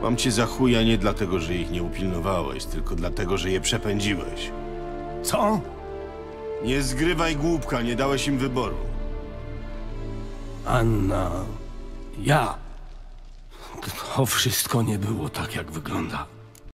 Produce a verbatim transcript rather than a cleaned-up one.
Mam cię za chuja nie dlatego, że ich nie upilnowałeś, tylko dlatego, że je przepędziłeś. Co? Nie zgrywaj głupka, nie dałeś im wyboru. Anna... Ja... To wszystko nie było tak, jak wygląda.